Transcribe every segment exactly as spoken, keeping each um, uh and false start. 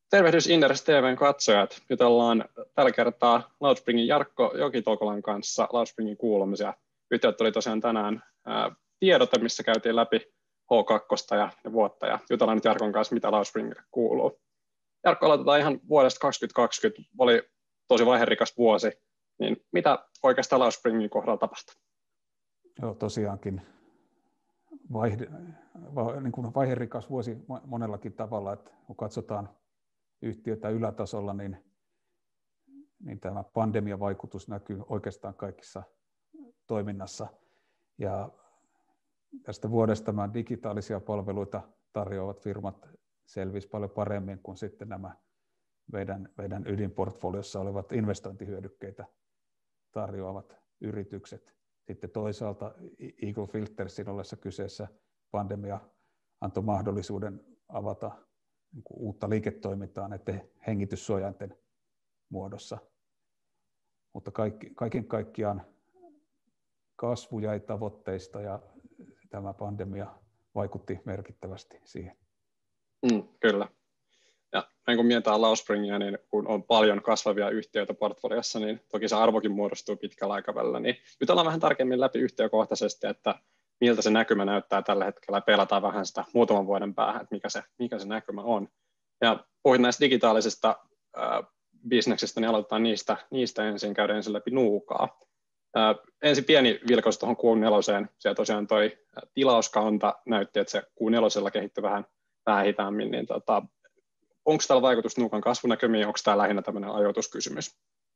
Tervehdys Inderes T V:n katsojat. Jutellaan tällä kertaa Loudspringin Jarkko Jokitoukolan kanssa Loudspringin kuulumisia. Yhtiöt tuli tosiaan tänään ää, tiedote, missä käytiin läpi H kaksi ja, ja vuotta. Ja jutellaan nyt Jarkon kanssa, mitä Loudspringille kuuluu. Jarkko, aloitetaan ihan vuodesta kaksituhattakaksikymmentä. Oli tosi vaiherikas vuosi. Niin mitä oikeastaan Loudspringin kohdalla tapahtui? Joo, tosiaankin vaihde, va, niin kuin vaiherikas vuosi monellakin tavalla, että kun katsotaan yhtiötä ylätasolla, niin, niin tämä pandemian vaikutus näkyy oikeastaan kaikissa toiminnassa. Ja tästä vuodesta nämä digitaalisia palveluita tarjoavat firmat selvisi paljon paremmin kuin sitten nämä meidän, meidän ydinportfoliossa olevat investointihyödykkeitä tarjoavat yritykset. Sitten toisaalta Eagle Filtersin ollessa kyseessä pandemia antoi mahdollisuuden avata niin kuin uutta liiketoimintaa näiden hengityssuojainten muodossa. Mutta kaikki, kaiken kaikkiaan kasvu jäi tavoitteista ja tämä pandemia vaikutti merkittävästi siihen. Mm, kyllä. Ja näin kun mietitään Loudspringia, niin kun on paljon kasvavia yhtiöitä portfoliossa, niin toki se arvokin muodostuu pitkällä aikavälillä. Niin nyt ollaan vähän tarkemmin läpi yhtiökohtaisesti, että miltä se näkymä näyttää tällä hetkellä. Pelataan vähän sitä muutaman vuoden päähän, että mikä se, mikä se näkymä on. Ja puhuit näistä digitaalisista äh, bisneksistä, niin aloitetaan niistä, niistä ensin, käydään ensin läpi Nuukaa. Äh, ensin pieni vilkaus tuohon Q neljä. Siellä tosiaan toi tilauskanta näytti, että se Q neljä kehittyi vähän, vähän hitaammin. Niin tota, onko täällä vaikutus Nuukan kasvunäkymiin, onko tämä lähinnä tämmöinen ajoituskysymys?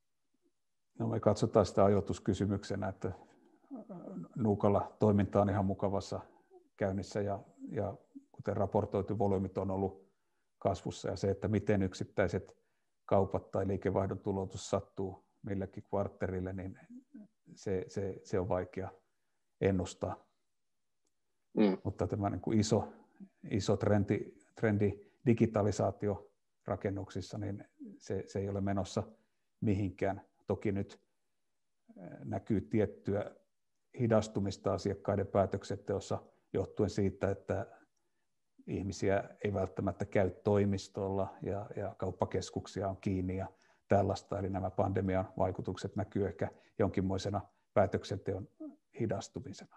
No me katsotaan sitä ajoituskysymyksenä, että Nuukalla toiminta on ihan mukavassa käynnissä ja, ja kuten raportoitu, volyymit on ollut kasvussa ja se, että miten yksittäiset kaupat tai liikevaihdon tuloutus sattuu millekin kvartterille, niin se, se, se on vaikea ennustaa. Mm. Mutta tämä niin kuin iso, iso trendi, trendi digitalisaatio rakennuksissa, niin se, se ei ole menossa mihinkään. Toki nyt näkyy tiettyä hidastumista asiakkaiden päätöksenteossa johtuen siitä, että ihmisiä ei välttämättä käy toimistolla ja, ja kauppakeskuksia on kiinni ja tällaista. Eli nämä pandemian vaikutukset näkyy ehkä jonkinmoisena päätöksenteon hidastumisena.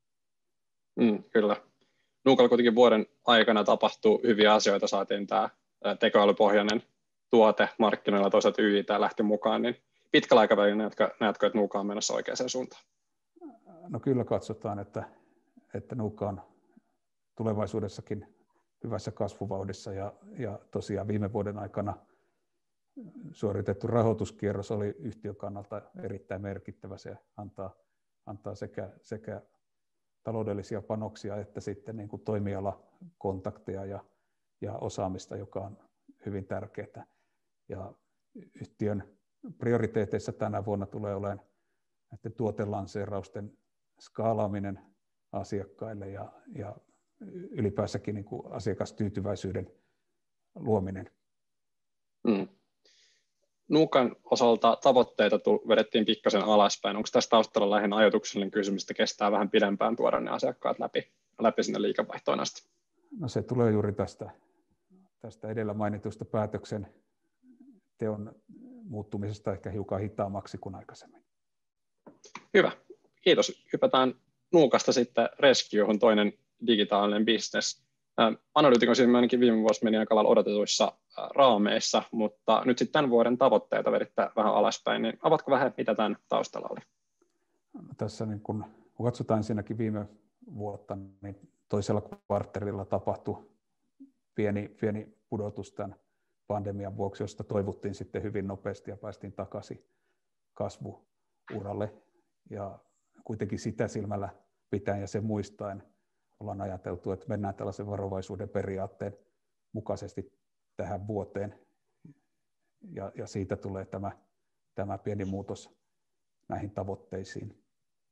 Mm, kyllä. Nuukalla kuitenkin vuoden aikana tapahtuu hyviä asioita. Saatiin tämä tekoälypohjainen tuote markkinoilla, toisaalta Y I T lähti mukaan. Niin pitkällä aikavälillä näetkö, näetkö, että Nuuka on menossa oikeaan suuntaan? No kyllä katsotaan, että, että Nuuka on tulevaisuudessakin hyvässä kasvuvauhdissa ja, ja tosiaan viime vuoden aikana suoritettu rahoituskierros oli yhtiön kannalta erittäin merkittävä. Se antaa, antaa sekä, sekä taloudellisia panoksia että sitten niin kuin toimialakontakteja ja, ja osaamista, joka on hyvin tärkeää. Ja yhtiön prioriteeteissa tänä vuonna tulee olemaan näiden tuotelanseerausten skaalaaminen asiakkaille ja, ja ylipäänsäkin niin kuin asiakastyytyväisyyden luominen. Mm. Nuukan osalta tavoitteita vedettiin pikkasen alaspäin. Onko tässä taustalla lähinnä ajatuksellinen kysymys, että kestää vähän pidempään tuoda ne asiakkaat läpi, läpi sinne liikevaihtoon asti? No se tulee juuri tästä, tästä edellä mainitusta päätöksen teon muuttumisesta ehkä hiukan hitaammaksi kuin aikaisemmin. Hyvä, kiitos. Hypätään Nuukasta sitten Rescuehun, toinen digitaalinen business. Analytikon silmin ainakin viime vuosi meni aika lailla odotetuissa raameissa, mutta nyt sitten tämän vuoden tavoitteita veditte vähän alaspäin, niin avatko vähän, mitä tämän taustalla oli? No tässä niin kun, kun katsotaan ensinnäkin viime vuotta, niin toisella kvartterilla tapahtui pieni, pieni pudotus tämän pandemian vuoksi, josta toivottiin sitten hyvin nopeasti ja päästiin takaisin kasvuuralle. Ja kuitenkin sitä silmällä pitäen ja sen muistaen ollaan ajateltu, että mennään tällaisen varovaisuuden periaatteen mukaisesti tähän vuoteen. Ja, ja siitä tulee tämä, tämä pieni muutos näihin tavoitteisiin.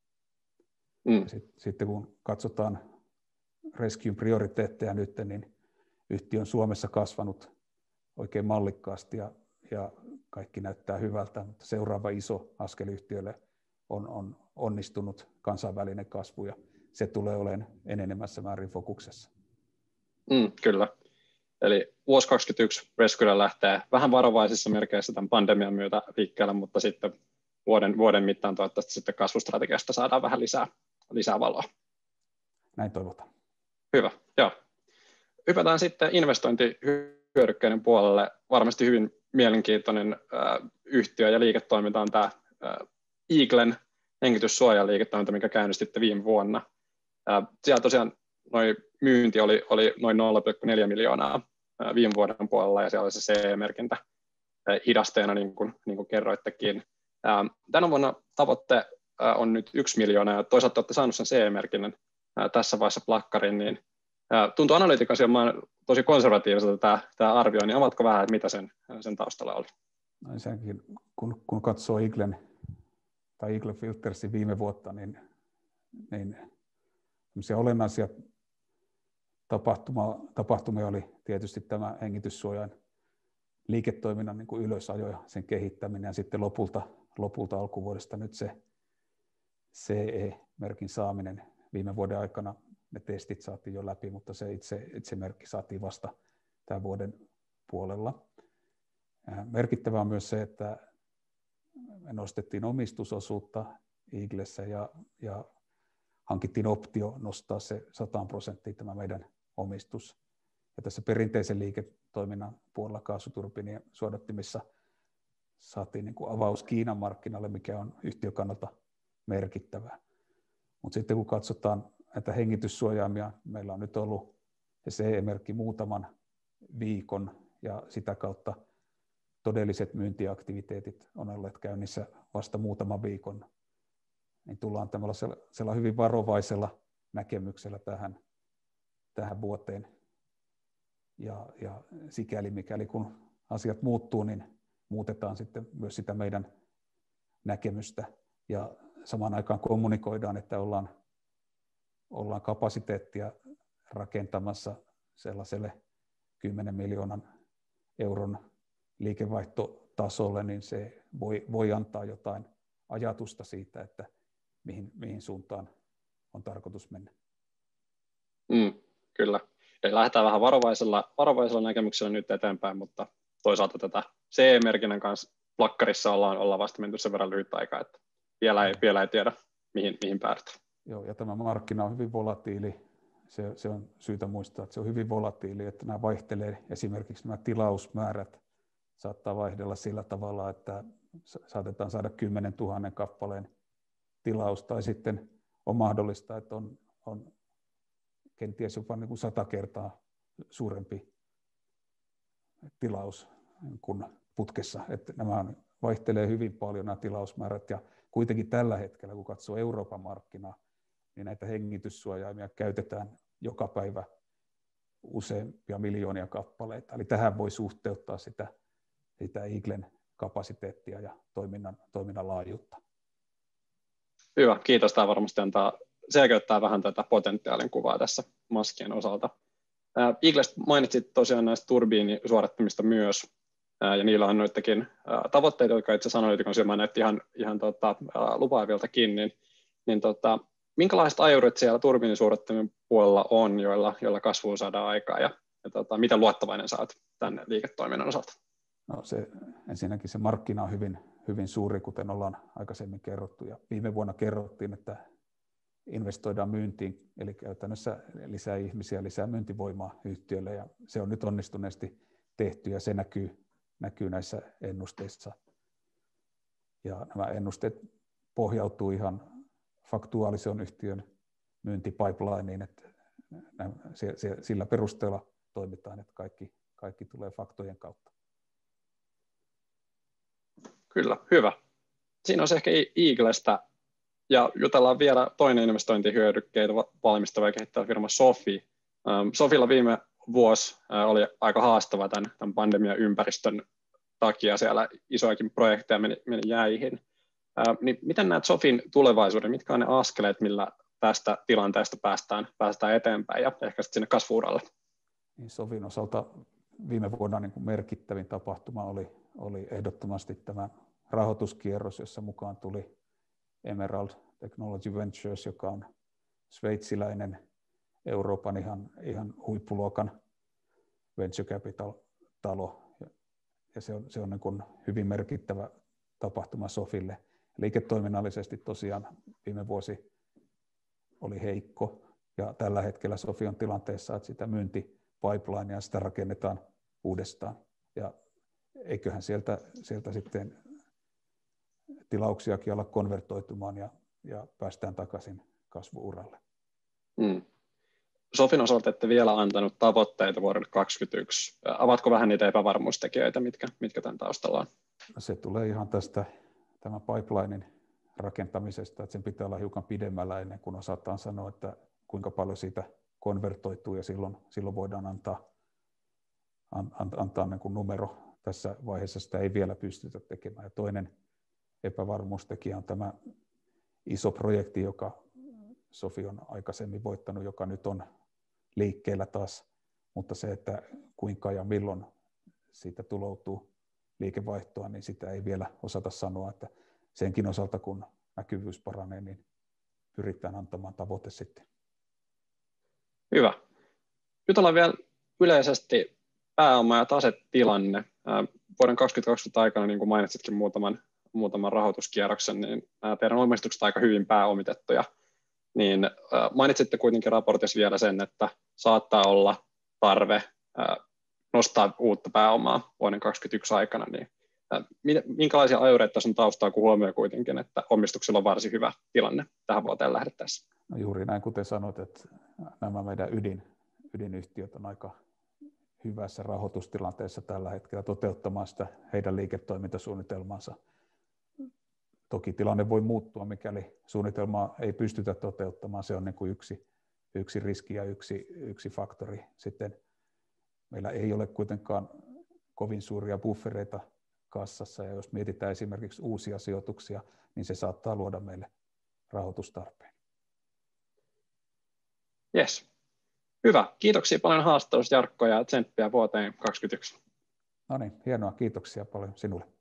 Mm. Sitten, sitten kun katsotaan Rescuen prioriteetteja nyt, niin yhtiö on Suomessa kasvanut oikein mallikkaasti ja, ja kaikki näyttää hyvältä, mutta seuraava iso askel yhtiölle on, on onnistunut kansainvälinen kasvu ja se tulee olemaan enenemässä määrin fokuksessa. Mm, kyllä. Eli vuosi kaksikymmentäyksi Rescuer lähtee vähän varovaisissa merkeissä tämän pandemian myötä liikkeelle, mutta sitten vuoden, vuoden mittaan toivottavasti sitten kasvustrategiasta saadaan vähän lisää, lisää valoa. Näin toivotaan. Hyvä, joo. Hypätään sitten investointihyödykkeiden puolelle. Varmasti hyvin mielenkiintoinen äh, yhtiö ja liiketoiminta on tämä äh, Eaglen hengityssuojaliiketoiminta, mikä käynnistitte viime vuonna. Äh, siellä tosiaan noi myynti oli, oli noin nolla pilkku neljä miljoonaa äh, viime vuoden puolella, ja siellä oli se C E-merkintä äh, hidasteena, niin kuin, niin kuin kerroittekin. Äh, tänä vuonna tavoitte äh, on nyt yksi miljoona, ja toisaalta olette saaneet sen C E-merkinnän äh, tässä vaiheessa plakkariin, niin tuntuu analyytikon silmaan tosi konservatiiviselta tämä, tämä arvio, niin avatko vähän, että mitä sen, sen taustalla oli? No senkin, kun, kun katsoo Eaglen tai Eagle Filtersin viime vuotta, niin, niin olennaisia tapahtuma, tapahtumia oli tietysti tämä hengityssuojan liiketoiminnan niin kuin ylösajo ja sen kehittäminen, ja sitten lopulta, lopulta alkuvuodesta nyt se C E-merkin saaminen viime vuoden aikana. Ne testit saatiin jo läpi, mutta se itse, itse merkki saatiin vasta tämän vuoden puolella. Merkittävää on myös se, että me nostettiin omistusosuutta Eaglessä ja, ja hankittiin optio nostaa se sata prosenttia tämä meidän omistus. Ja tässä perinteisen liiketoiminnan puolella kaasuturbiinien suodattimissa saatiin niin kuin avaus Kiinan markkinalle, mikä on yhtiön kannalta merkittävää. Mutta sitten kun katsotaan näitä hengityssuojaimia, meillä on nyt ollut se C E-merkki muutaman viikon, ja sitä kautta todelliset myyntiaktiviteetit on olleet käynnissä vasta muutaman viikon, niin tullaan tämmöisellä hyvin varovaisella näkemyksellä tähän, tähän vuoteen. Ja, ja sikäli mikäli kun asiat muuttuu, niin muutetaan sitten myös sitä meidän näkemystä, ja samaan aikaan kommunikoidaan, että ollaan ollaan kapasiteettia rakentamassa sellaiselle kymmenen miljoonan euron liikevaihtotasolle, niin se voi, voi antaa jotain ajatusta siitä, että mihin, mihin suuntaan on tarkoitus mennä. Mm, kyllä. Eli lähdetään vähän varovaisella, varovaisella näkemyksellä nyt eteenpäin, mutta toisaalta tätä C E-merkinnän kanssa plakkarissa ollaan, ollaan vasta menty sen verran lyhyt aikaa, että vielä ei, vielä ei tiedä, mihin, mihin päädytään. Joo, ja tämä markkina on hyvin volatiili. Se, se on syytä muistaa, että se on hyvin volatiili, että nämä vaihtelee. Esimerkiksi nämä tilausmäärät saattaa vaihdella sillä tavalla, että saatetaan saada kymmenen tuhannen kappaleen tilaus, tai sitten on mahdollista, että on, on kenties jopa niin kuin sata kertaa suurempi tilaus kuin putkessa. Että nämä vaihtelee hyvin paljon nämä tilausmäärät, ja kuitenkin tällä hetkellä, kun katsoo Euroopan markkinaa, niin näitä hengityssuojaimia käytetään joka päivä useampia miljoonia kappaleita. Eli tähän voi suhteuttaa sitä, sitä Eaglen kapasiteettia ja toiminnan, toiminnan laajuutta. Hyvä, kiitos. Tämä varmasti antaa selkeyttää vähän tätä potentiaalin kuvaa tässä maskien osalta. Eaglesta mainitsit tosiaan näistä turbiinisuodattimista myös, ja niillä on noittakin tavoitteita, jotka itse asiassa analyytikon silmään näytti ihan, ihan tota, lupaaviltakin, niin, niin tota, minkälaiset ajurit siellä turbiinisuodattimen puolella on, joilla, joilla kasvuun saadaan aikaa, ja, ja tota, miten luottavainen sä oot tämän liiketoiminnan osalta? No se, ensinnäkin se markkina on hyvin, hyvin suuri, kuten ollaan aikaisemmin kerrottu, ja viime vuonna kerrottiin, että investoidaan myyntiin, eli käytännössä lisää ihmisiä, lisää myyntivoimaa yhtiölle, ja se on nyt onnistuneesti tehty, ja se näkyy, näkyy näissä ennusteissa. Ja nämä ennusteet pohjautuu ihan faktuaalisen yhtiön myyntipipelineen, että sillä perusteella toimitaan, että kaikki, kaikki tulee faktojen kautta. Kyllä, hyvä. Siinä on se ehkä Eaglestä, ja jutellaan vielä toinen investointihyödykkeitä valmistava ja kehittävä firma Sofi. Sofilla viime vuosi oli aika haastava tämän, tämän pandemian ympäristön takia, siellä isojakin projekteja meni, meni jäihin. Niin miten näet Sofin tulevaisuuden, mitkä on ne askeleet, millä tästä tilanteesta päästään, päästään eteenpäin ja ehkä sitten sinne kasvu-uralle? Niin Sofin osalta viime vuonna niin kuin merkittävin tapahtuma oli, oli ehdottomasti tämä rahoituskierros, jossa mukaan tuli Emerald Technology Ventures, joka on sveitsiläinen Euroopan ihan, ihan huippuluokan venture capital-talo, ja se on, se on niin kuin hyvin merkittävä tapahtuma Sofille. Liiketoiminnallisesti tosiaan viime vuosi oli heikko, ja tällä hetkellä Sofi on tilanteessa, että sitä myyntipipelinea sitä rakennetaan uudestaan, ja eiköhän sieltä, sieltä sitten tilauksiakin olla konvertoitumaan, ja, ja päästään takaisin kasvu-uralle. Mm. Sofin osalta ette vielä antanut tavoitteita vuodelle kaksikymmentäyksi. Avaatko vähän niitä epävarmuustekijöitä, mitkä, mitkä tämän taustalla on? Se tulee ihan tästä tämän pipelinen rakentamisesta, että sen pitää olla hiukan pidemmällä ennen kuin osataan sanoa, että kuinka paljon siitä konvertoituu, ja silloin, silloin voidaan antaa, an, antaa niin kuin numero. Tässä vaiheessa sitä ei vielä pystytä tekemään. Ja toinen epävarmuustekijä on tämä iso projekti, joka Sofi on aikaisemmin voittanut, joka nyt on liikkeellä taas, mutta se, että kuinka ja milloin siitä tuloutuu liikevaihtoa, niin sitä ei vielä osata sanoa, että senkin osalta, kun näkyvyys paranee, niin pyritään antamaan tavoite sitten. Hyvä. Nyt ollaan vielä yleisesti pääoma- ja tasetilanne. Vuoden kaksituhattakaksikymmentä aikana, niin kuin mainitsitkin muutaman, muutaman rahoituskierroksen, niin teidän omistukset aika hyvin pääomitettuja. Niin mainitsitte kuitenkin raportissa vielä sen, että saattaa olla tarve nostaa uutta pääomaa vuoden kaksituhattakaksikymmentäyksi aikana, niin minkälaisia ajureita tässä on taustaa, kun huomioi kuitenkin, että omistuksilla on varsin hyvä tilanne tähän vuoteen lähdettäessä? No juuri näin, kuten sanoit, että nämä meidän ydin, ydinyhtiöt on aika hyvässä rahoitustilanteessa tällä hetkellä toteuttamaan sitä heidän liiketoimintasuunnitelmansa. Toki tilanne voi muuttua, mikäli suunnitelmaa ei pystytä toteuttamaan. Se on niin kuin yksi, yksi riski ja yksi, yksi faktori. Sitten meillä ei ole kuitenkaan kovin suuria buffereita kassassa, ja jos mietitään esimerkiksi uusia sijoituksia, niin se saattaa luoda meille rahoitustarpeen. Yes. Hyvä. Kiitoksia paljon haastattelusta, Jarkko, ja tsemppiä vuoteen kaksikymmentäyksi. No niin, hienoa. Kiitoksia paljon sinulle.